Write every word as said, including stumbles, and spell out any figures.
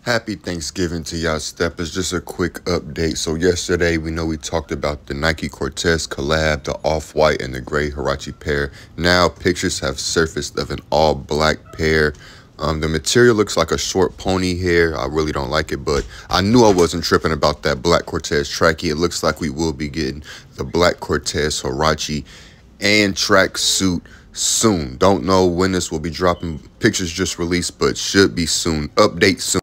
Happy Thanksgiving to y'all steppers. Just a quick update. So yesterday, we know we talked about the Nike Corteiz collab, the off-white and the gray huarache pair. Now pictures have surfaced of an all-black pair. Um, the material looks like a short pony hair. I really don't like it, but I knew I wasn't tripping about that black Corteiz trackie. It looks like we will be getting the black Corteiz huarache and track suit soon. Don't know when this will be dropping. Pictures just released, but should be soon. Update soon.